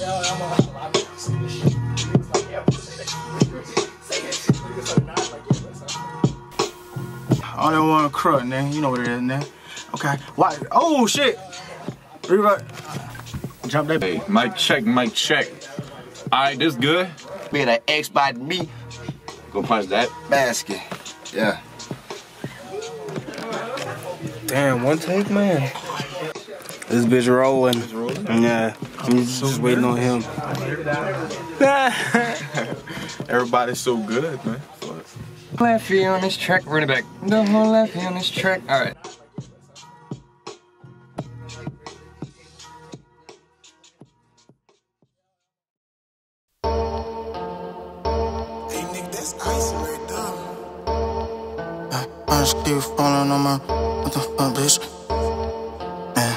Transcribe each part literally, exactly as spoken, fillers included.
I don't want to crud, nigga. You know what it is, nigga. Okay. Why? Oh, shit. Everybody. Jump that. Hey, mic check, mic check. Alright, this good? Man, that X by me. Go punch that. Basket. Yeah. Damn, one take, man. This bitch rolling. It's rolling? Yeah. I'm just, just waiting on him. Everybody's so good, man. Left feet on this track, run it back. The whole left feet on this track. Alright. I just keep falling on my, what the fuck, bitch? Man.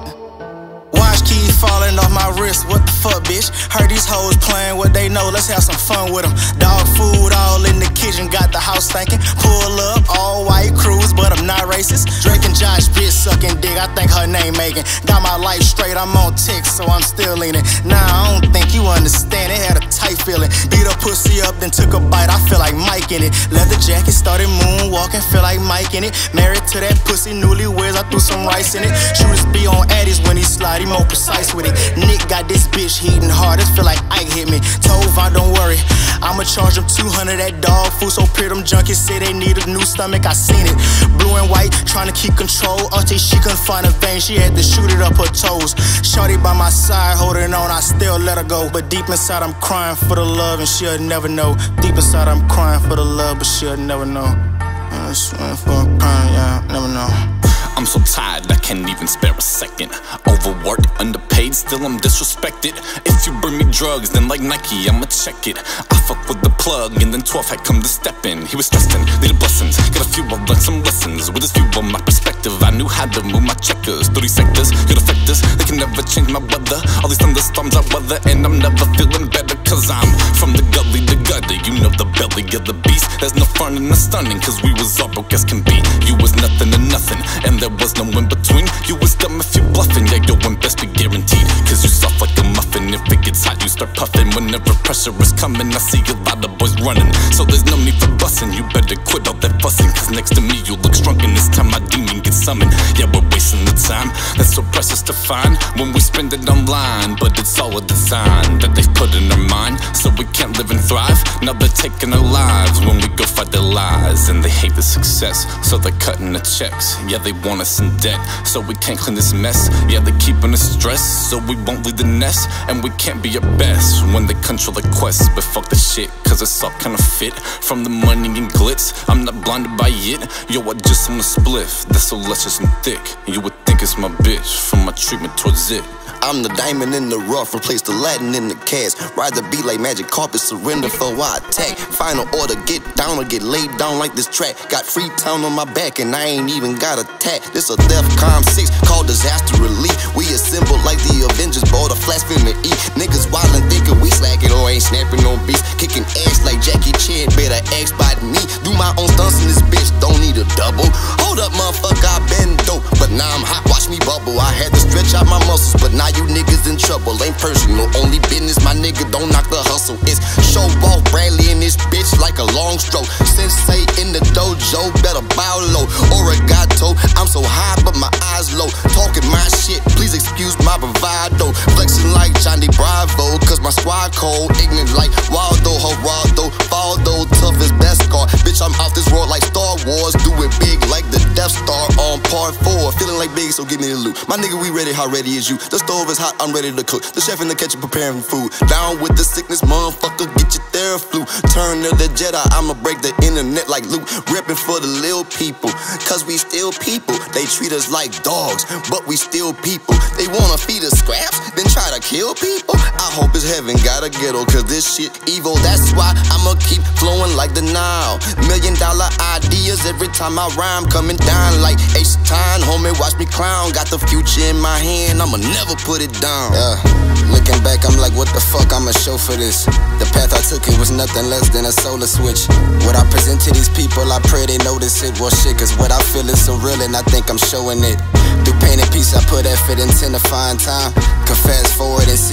Watch keep falling off my wrist, what the fuck, bitch? Heard these hoes playing what they know, let's have some fun with them. Dog food all in the kitchen, got the house thinking. Pull up, all white crews, but I'm not racist. Drake and Josh, bitch sucking dick, I think her name Megan. Got my life straight, I'm on tick, so I'm still leaning. Nah, I don't think you understand, it had a tight feeling. Beat a pussy up, then took a bite, I feel like Mike in it. Leather jacket, started moonwalking, feel like Mike in it. Married to that pussy, newlyweds, I threw some rice in it. Shooters be on Addies when he slide, he more precise with it. Nick got this bitch heating hard, it feel like Ike hit me. Told Von, don't worry, I'ma charge him two hundred that dog food. So pure them junkies say they need a new stomach, I seen it. Blue and white, trying to keep control. Auntie, she couldn't find a vein, she had to shoot it up her toes. Shorty by my side, holding on, I still let her go. But deep inside I'm crying for the love and she'll never know. Deep inside I'm crying for the love, but she'll never know. I'm sweating for a crying, yeah, never know. I'm so tired, I can't even spare a second. Overworked, underpaid, still I'm disrespected. If you bring me drugs, then like Nike, I'ma check it. I fuck with the plug, and then twelve had come to step in. He was stressing, needed blessings. Got a few, I've learned some lessons. With his view on my perspective, I knew how to move my checkers. Through these sectors, could affect us, they can never change my weather. All these thunderstorms I weather, and I'm never feeling better. Cause I'm from the gully to gutter, you know the belly of the beast. There's no fun in the stunning, cause we was all broke as can be. You was nothing to nothing, and there was no in between. You was dumb if you bluffing, yeah, your win best be guaranteed. Cause you soft like a muffin, if it gets hot you start puffing. Whenever pressure is coming, I see a lot of boys running. So there's no need for busting, you better quit all that fussing. Cause next to me you look shrunken, this time my demon gets summoned. Yeah, we're wasting the time, that's so precious to find when we spend it online. But it's all a design that they've put in our mind, so we can't live and thrive. Now they're taking our lives when we go fight their lies. And they hate the success, so they're cutting the checks. Yeah, they want us in debt, so we can't clean this mess. Yeah, they're keeping us stressed, so we won't leave the nest. And we can't be our best when they control the quest. But fuck the shit, cause it's all kinda fit. From the money and glitz, I'm not blinded by it. Yo, I just want a spliff, that's so luscious and thick. You would think it's my bitch, from my treatment towards it. I'm the diamond in the rough, replace the Latin in the cast. Ride the beat like magic carpet, surrender for I attack. Final order, get down or get laid down like this track. Got Freetown on my back and I ain't even got a tat. This a DEFCON six called disaster relief. We assemble like the Avengers, board a flash film and eat. Niggas wildin' thinking we slacking or ain't snapping on beats. Kicking ass like Jackie Chan, better ask by me. Do my own stunts in this bitch, don't need a double. Hold up, motherfucker, I been dope, but now I'm hot, watch me bubble. I had to stretch out my muscles, but now you niggas in trouble. Ain't personal, only business, my nigga, don't knock the hustle. It's show off Bradley in this bitch like a long stroke. Sensei in the dojo, better bow low. Origato, I'm so high but my eyes low. Talking my shit, please excuse my bravado. Flexing like Johnny Bravo, cause my squad cold. Ignorant like Waldo, Geraldo, Faldo, tough as best car. Bitch, I'm out this world like Star Wars. Do it big like the Death Star on part four. Feeling like big, so give me the loot. My nigga, we ready, how ready is you? The stove is hot, I'm ready to cook. The chef in the kitchen preparing food. Down with the sickness, motherfucker, get your Theraflu. Turn to the Jedi, I'ma break the internet like Luke. Ripping for the little people, cause we still people. They treat us like dogs, but we still people. They wanna feed us scraps, then try to kill people. I hope it's heaven, got a ghetto, cause this shit evil. That's why I'ma keep flowing like the Nile. Million dollar ideas every time I rhyme, coming down like H-Time. Homie, watch me clown. Got the future in my hand, I'ma never put it down. Yeah, looking back, I'm like, what the fuck, I'ma show for this. The path I took, it was nothing less than a solar switch. What I present to these people, I pray they notice it. Well shit, cause what I feel is so real and I think I'm showing it. Through pain and peace, I put effort into the fine time. Can fast forward and see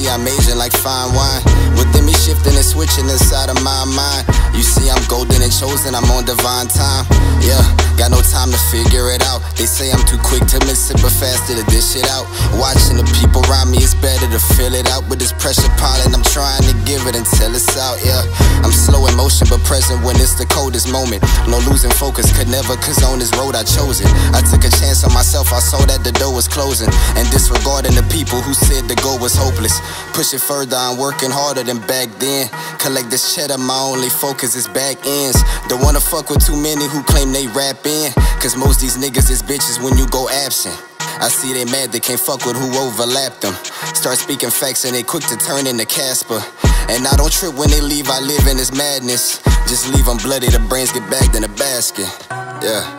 I'm aging like fine wine. Within me shifting and switching inside of my mind. You see I'm golden and chosen, I'm on divine time. Yeah, got no time to figure it out. They say I'm too quick to miss it, but faster to dish it out. Watching the people around me, it's better to fill it out. With this pressure piling, I'm trying to give it until it's out, yeah. I'm slow in motion, but present when it's the coldest moment. No losing focus, could never, cause on this road I chose it. I took a chance on myself, I saw that the door was closing. And disregarding the people who said the goal was hopeless. Push it further, I'm working harder than back then. Collect this cheddar, my only focus is back ends. Don't wanna fuck with too many who claim they rap in. Cause most these niggas is bitches when you go absent. I see they mad, they can't fuck with who overlapped them. Start speaking facts and they quick to turn into Casper. And I don't trip when they leave, I live in this madness. Just leave them bloody, the brains get bagged in a basket. Yeah.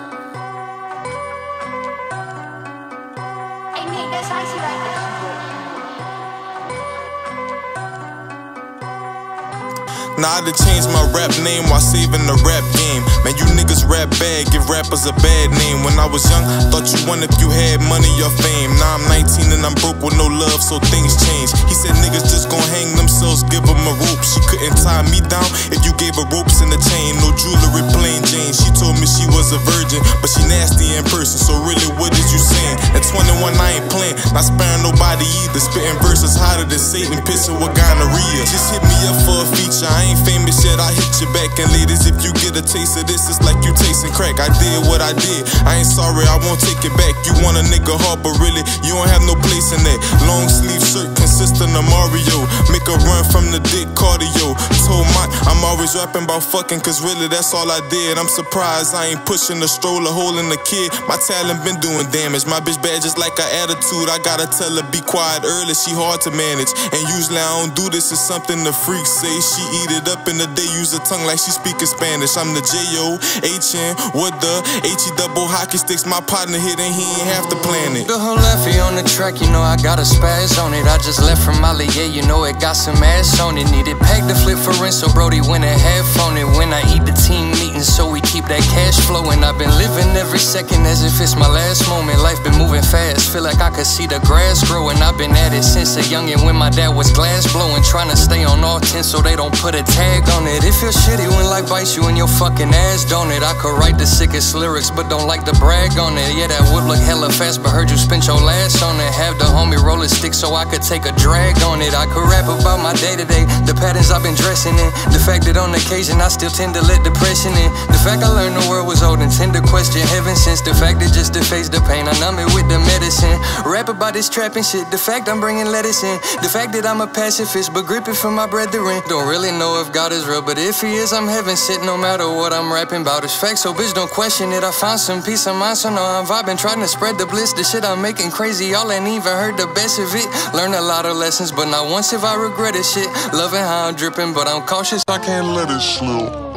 Nah, I done changed my rap name while saving the rap game. Man, you niggas rap bad, give rappers a bad name. When I was young, thought you won if you had money or fame. Now I'm nineteen and I'm broke with no love, so things change. He said niggas just gon' hang themselves, give them a rope. She couldn't tie me down if you gave her ropes and a chain. No jewelry, plain Jane. She told me she was a virgin, but she nasty in person, so really what is you saying? At twenty-one I ain't playing, not sparing nobody either. Spitting verses hotter than Satan, pissing with gonorrhea. Just hit me up for a feature, I ain't famous yet, I hit you back. And ladies, if you get a taste of this, it's like you tasting crack. I did what I did, I ain't sorry, I won't take it back. You want a nigga hard, but really, you don't have no place in that. Long sleeve shirt consistent of Mario. Make a run from the dick cardio. Told my, I'm always rapping about fucking, cause really that's all I did. I'm surprised I ain't pushing the stroller, holding the kid. My talent been doing damage. My bitch bad just like her attitude. I gotta tell her be quiet early, she hard to manage. And usually I don't do this, it's something the freaks say. She eat it up in the day, use her tongue like she speaking Spanish. I'm the J O H N, what the H E double hockey sticks. My partner hit and he ain't have to plan it. The whole lefty on the track, you know I got a spaz on it. I just left from Mali, yeah, you know it got some ass on it. Needed pack to flip for rent, so Brody went and half on it. When I eat the team meeting, so we keep that cash flowing. I've been living every second as if it's my last moment. Life been moving fast, feel like I could see the grass growing. I've been at it since a youngin' when my dad was glass blowing. Trying to stay on all ten so they don't put a tag on it. It feels shitty when life bites you in your fucking ass, don't it? I could write the sickest lyrics, but don't like to brag on it. Yeah, that would look hella fast, but heard you spent your last on it. Have the homie roll a stick so I could take a drag on it. I could rap about my day-to-day, the patterns I've been dressing in. The fact that on occasion I still tend to let depression in. The fact I learned the world was old and tend to question heaven since. The fact that just to face the pain, I numb it with the medicine. Rap about this trapping shit, the fact I'm bringing lettuce in. The fact that I'm a pacifist, but grip it for my brethren. Don't really know if God is real, but if he is, I'm heaven sent. No matter what I'm rapping about, it's facts, so bitch don't question it. I found some peace of mind, so now I'm vibing, trying to spread the bliss. The shit I'm making crazy, y'all ain't even heard the best of it. Learn a lot of lessons, but not once if I regret it. Shit, loving how I'm dripping, but I'm cautious, I can't let it slip.